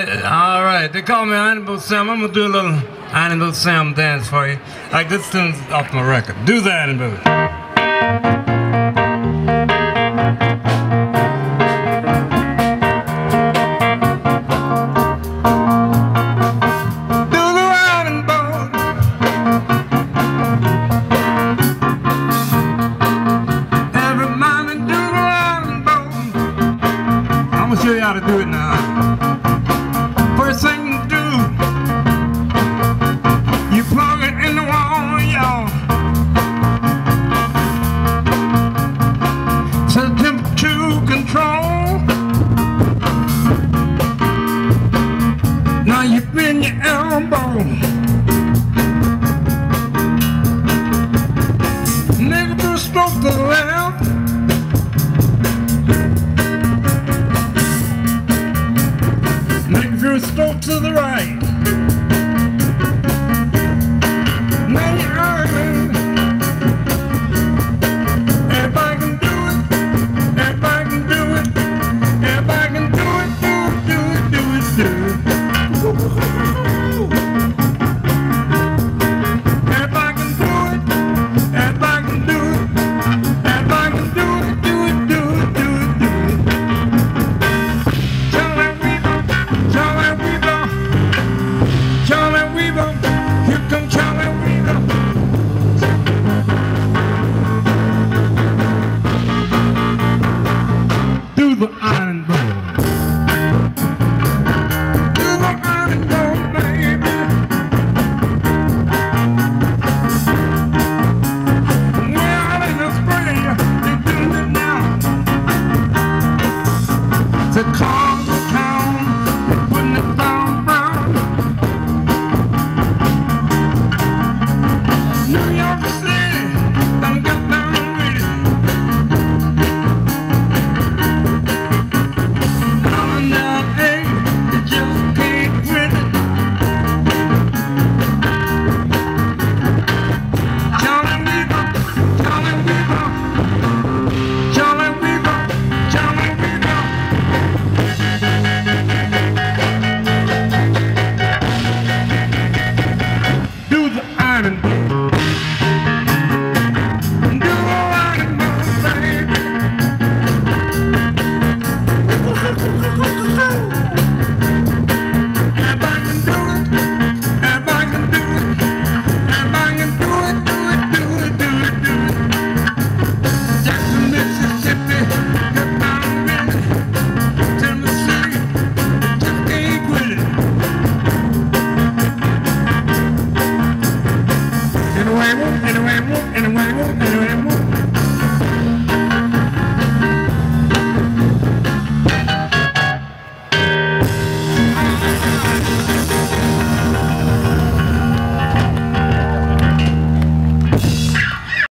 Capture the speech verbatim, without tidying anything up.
all right. They call me Animal Sam. I'm gonna do a little Animal Sam dance for you. Like this tune's off my record. Do the Animal. I'll show you how to do it now. First thing you do, you plug it in the wall, y'all. Set the temperature control. Now you bend your elbow. Make a little stroke to the left. Make a stroke to the right. Now you're arguing. Everybody can do it. Everybody can do it. Everybody can do it. Do it, do it, do it, do it. Everybody can do it. Everybody can do it. Everybody can do it. Do it, do it, do it, do it. Charlie Weaver, Charlie Weaver, here comes Charlie Weaver. Do the iron board. Do the iron board, baby. Well, in Australia, they're doing it now. It's a carnival town. They're putting it down brown. New York City, done got down with it. Down in L A, you just can't quit it. Charlie Weaver, Charlie Weaver, Charlie Weaver, Charlie Weaver. Do the iron board. Do the iron board, baby. Everybody can do it. Everybody can do it. Everybody can do it. Do it, do it, do it, do it. Jackson, Mississippi, get down with it. Tennessee, just can't quit it. Anyway, anyway, anyway, anyway.